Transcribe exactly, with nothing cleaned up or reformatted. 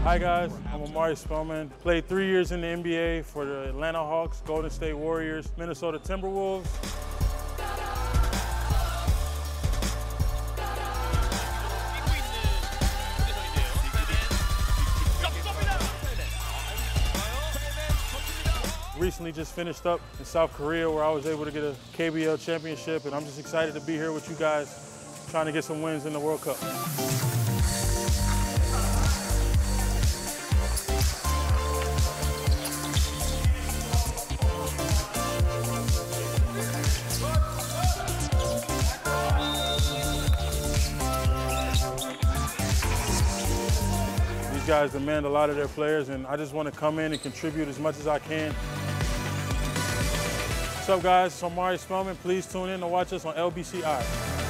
Hi guys, I'm Omari Spellman. Played three years in the N B A for the Atlanta Hawks, Golden State Warriors, Minnesota Timberwolves. Recently just finished up in South Korea where I was able to get a K B L championship, and I'm just excited to be here with you guys trying to get some wins in the World Cup. These guys demand a lot of their players, and I just want to come in and contribute as much as I can. What's up, guys? It's Omari Spellman. Please tune in to watch us on L B C I.